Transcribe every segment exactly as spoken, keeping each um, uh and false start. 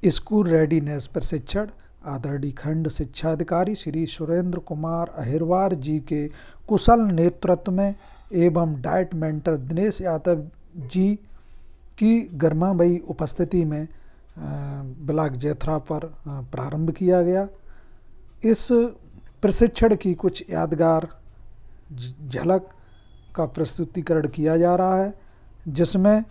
School readiness प्रशिक्षण आदरणीय खंड शिक्षा अधिकारी श्री सुरेंद्र कुमार अहिरवार जी के कुशल नेतृत्व में एवं डाइट मेंटर दिनेश यादव जी की गर्मामयी उपस्थिति में ब्लॉक जैथरा पर प्रारंभ किया गया। इस प्रशिक्षण की कुछ यादगार झलक का प्रस्तुतिकरण किया जा रहा है, जिसमें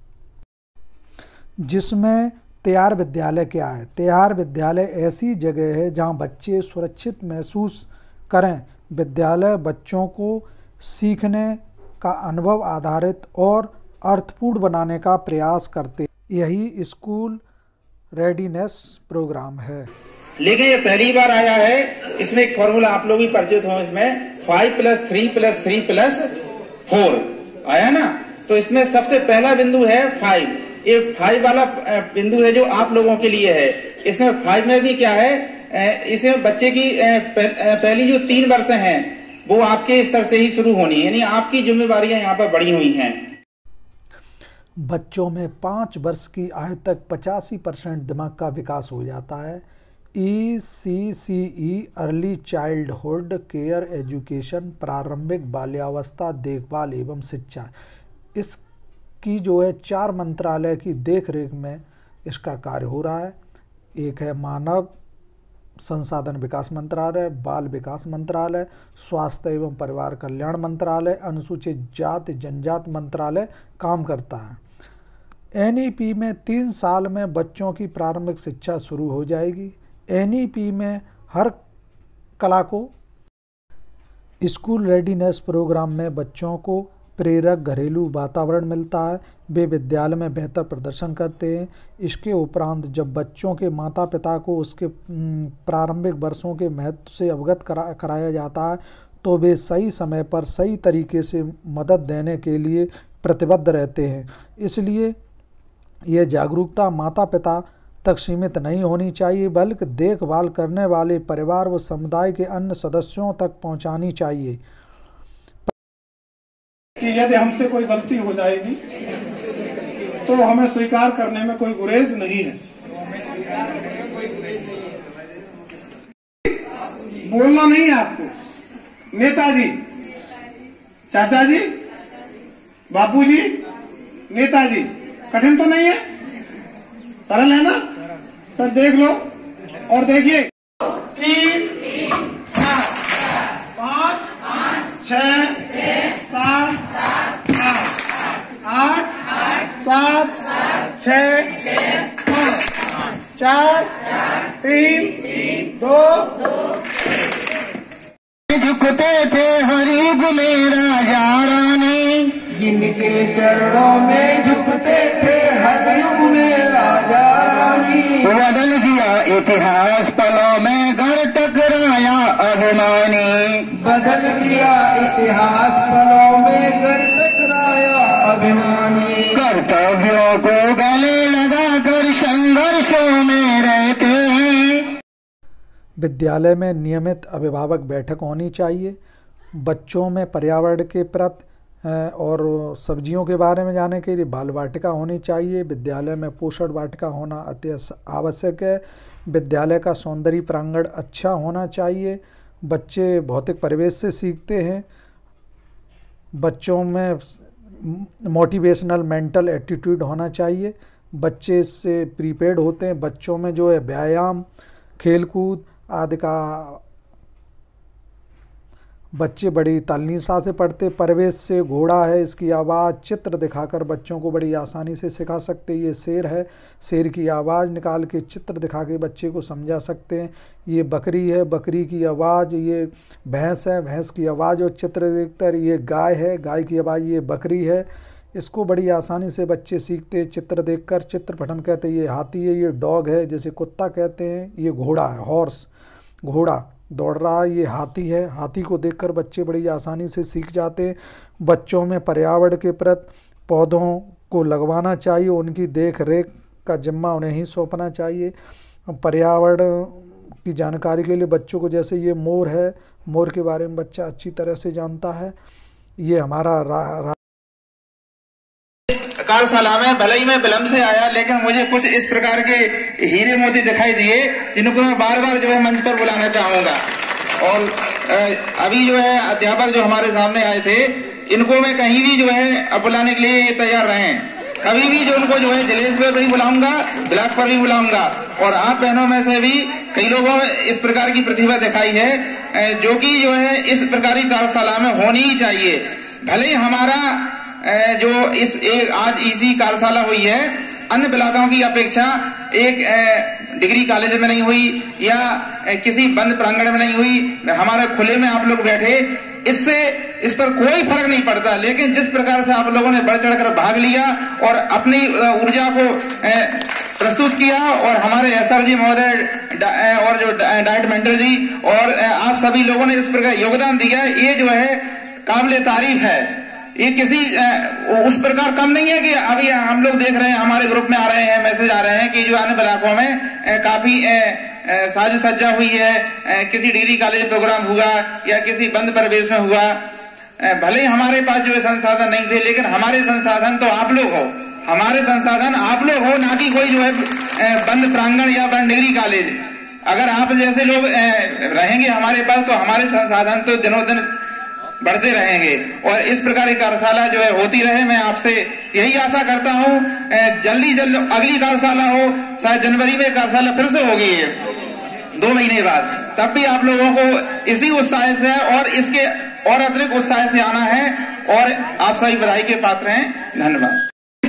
जिसमें तैयार विद्यालय क्या है। तैयार विद्यालय ऐसी जगह है जहां बच्चे सुरक्षित महसूस करें। विद्यालय बच्चों को सीखने का अनुभव आधारित और अर्थपूर्ण बनाने का प्रयास करते, यही स्कूल रेडीनेस प्रोग्राम है। लेकिन ये पहली बार आया है, इसमें एक फॉर्मूला आप लोग भी परिचित हो, इसमें five plus three plus three plus four आया ना। तो इसमें सबसे पहला बिंदु है फाइव। ये फाइव वाला बिंदु है जो आप लोगों के लिए है। इसमें फाइव में भी क्या है, इसमें बच्चे की पहली जो तीन वर्ष हैं वो आपके स्तर से ही शुरू होनी है, यानी आपकी जिम्मेवारियां यहाँ पर बढ़ी हुई हैं। बच्चों में पाँच वर्ष की आयु तक पचासी परसेंट दिमाग का विकास हो जाता है। E C C E early childhood care education, प्रारंभिक बाल्यावस्था देखभाल एवं शिक्षा, इसकी जो है चार मंत्रालय की देखरेख में इसका कार्य हो रहा है। एक है मानव संसाधन विकास मंत्रालय, बाल विकास मंत्रालय, स्वास्थ्य एवं परिवार कल्याण मंत्रालय, अनुसूचित जाति जनजाति मंत्रालय काम करता है। एन ई पी में तीन साल में बच्चों की प्रारंभिक शिक्षा शुरू हो जाएगी। एन ई पी में हर कला को स्कूल रेडीनेस प्रोग्राम में बच्चों को प्रेरक घरेलू वातावरण मिलता है, वे विद्यालय में बेहतर प्रदर्शन करते हैं। इसके उपरांत जब बच्चों के माता पिता को उसके प्रारंभिक वर्षों के महत्व से अवगत करा कराया जाता है तो वे सही समय पर सही तरीके से मदद देने के लिए प्रतिबद्ध रहते हैं। इसलिए यह जागरूकता माता पिता तक सीमित नहीं होनी चाहिए, बल्कि देखभाल करने वाले परिवार व समुदाय के अन्य सदस्यों तक पहुंचानी चाहिए। कि यदि हमसे कोई गलती हो जाएगी तो हमें स्वीकार करने में कोई गुरेज नहीं है। बोलना नहीं है आपको। नेताजी, चाचा जी, बापूजी, नेताजी, कठिन तो नहीं है, सरल है ना सर। देख लो और देखिए, तीन, पाँच, छह, सात, आठ, आठ, सात, छह, पाँच, चार, तीन, दो। झुकते थे हरि गुमेरा यारानी, जिनके चरणों में झुकते थे हरि गुमेरा यारानी। बदल दिया इतिहास पलों में घर टकराया अभिमानी, बदल दिया इतिहास पलों में घर टकराया अभिमानी। कर्तव्यों को गले लगाकर संघर्षों में रहते हैं। विद्यालय में नियमित अभिभावक बैठक होनी चाहिए। बच्चों में पर्यावरण के प्रति और सब्जियों के बारे में जानने के लिए बाल वाटिका होनी चाहिए। विद्यालय में पोषण वाटिका होना अति आवश्यक है। विद्यालय का सौंदर्य प्रांगण अच्छा होना चाहिए। बच्चे भौतिक परिवेश से सीखते हैं। बच्चों में मोटिवेशनल मेंटल एटीट्यूड होना चाहिए। बच्चे इससे प्रीपेड होते हैं। बच्चों में जो है व्यायाम, खेलकूद आदि का बच्चे बड़ी तालनीसा से पढ़ते। परिवेश से घोड़ा है, इसकी आवाज़ चित्र दिखाकर बच्चों को बड़ी आसानी से सिखा सकते हैं। ये शेर है, शेर की आवाज़ निकाल के चित्र दिखा के बच्चे को समझा सकते हैं। ये बकरी है, बकरी की आवाज़, ये भैंस है, भैंस की आवाज़ और चित्र देखकर। ये गाय है, गाय की आवाज़, ये बकरी है। इसको बड़ी आसानी से बच्चे सीखते हैं चित्र देखकर। चित्र पठन कहते हैं। ये हाथी है, ये डॉग है, जैसे कुत्ता कहते हैं। ये घोड़ा है, हॉर्स, घोड़ा दौड़ रहा है। ये हाथी है, हाथी को देखकर बच्चे बड़ी आसानी से सीख जाते हैं। बच्चों में पर्यावरण के प्रति पौधों को लगवाना चाहिए, उनकी देख रेख का जिम्मा उन्हें ही सौंपना चाहिए। पर्यावरण की जानकारी के लिए बच्चों को, जैसे ये मोर है, मोर के बारे में बच्चा अच्छी तरह से जानता है। ये हमारा रा, रा कार्यशाला में भले ही मैं विलम्ब से आया, लेकिन मुझे कुछ इस प्रकार के हीरे मोती दिखाई दिए जिनको मैं बार बार जो है मंच पर बुलाना चाहूंगा। और अभी जो है अध्यापक जो हमारे सामने आए थे, इनको मैं कहीं भी जो है बुलाने के लिए तैयार रहे। कभी भी जो उनको जो है जिलेस पे भी बुलाऊंगा, ब्लॉक पर भी बुलाऊंगा। और आप बहनों में से भी कई लोगों में इस प्रकार की प्रतिभा दिखाई है जो कि जो है इस प्रकार की कार्यशाला में होनी ही चाहिए। भले ही हमारा जो इस एक आज इसी कार्यशाला हुई है अन्य ब्लॉकों की अपेक्षा एक डिग्री कॉलेज में नहीं हुई या किसी बंद प्रांगण में नहीं हुई, हमारे खुले में आप लोग बैठे, इससे इस पर कोई फर्क नहीं पड़ता। लेकिन जिस प्रकार से आप लोगों ने बढ़ चढ़कर भाग लिया और अपनी ऊर्जा को प्रस्तुत किया, और हमारे एसआर जी महोदय और जो डाइट मेंटर जी और आप सभी लोगों ने इस प्रकार योगदान दिया, ये जो है काबिले तारीफ है। ये किसी उस प्रकार कम नहीं है कि अभी हम लोग देख रहे हैं, हमारे ग्रुप में आ रहे हैं, मैसेज आ रहे हैं कि जो अन्य ब्लॉकों में काफी साज सज्जा हुई है, किसी डिग्री कॉलेज प्रोग्राम हुआ या किसी बंद परिवेश में हुआ। भले ही हमारे पास जो है संसाधन नहीं थे, लेकिन हमारे संसाधन तो आप लोग हो, हमारे संसाधन आप लोग हो, ना कि कोई जो है बंद प्रांगण या बंद डिग्री कॉलेज। अगर आप जैसे लोग रहेंगे हमारे पास तो हमारे संसाधन तो दिनों दिन बढ़ते रहेंगे और इस प्रकार की कार्यशाला जो है होती रहे। मैं आपसे यही आशा करता हूँ जल्दी जल्द अगली कार्यशाला हो, शायद जनवरी में कार्यशाला फिर से होगी है दो महीने बाद, तब भी आप लोगों को इसी उत्साह से और इसके और अतिरिक्त उत्साह से आना है और आप सभी बधाई के पात्र हैं। धन्यवाद।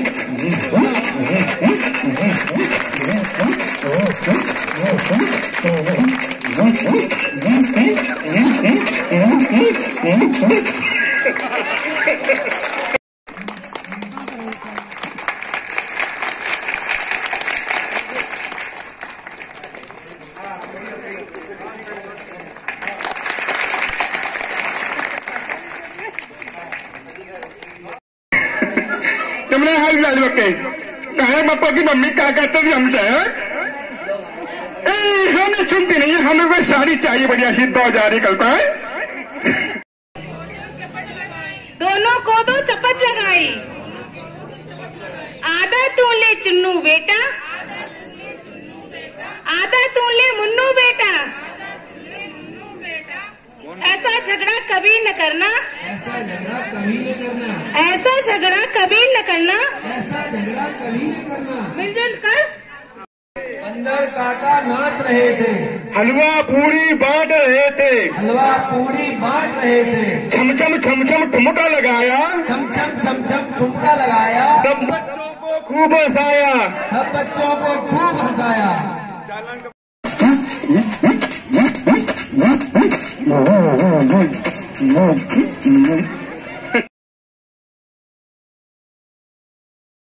तुमने हाल लाल बके कहा पापा की मम्मी क्या कहते थे हमसे? हमें सुनती नहीं है, हमें कोई साड़ी चाहिए बढ़िया सी दो हजार कल का है। दोनों को दो चपत लगाई, आधा तू ले चुन्नू बेटा, आधा तू ले मुन्नू बेटा, ऐसा झगड़ा कभी न करना, ऐसा झगड़ा कभी न करना, ऐसा झगड़ा कभी न करना, ऐसा झगड़ा कभी न करना। मिलजुल कर अंदर काका नाच रहे थे, हलवा पूरी बांट रहे थे, हलवा पूरी बांट रहे थे, छम छम छम छम ठुमका लगाया, छम छम छम छम ठुमका लगाया, सब बच्चों को खूब हंसाया, सब बच्चों को खूब हंसाया। No, no, no, no, no, no.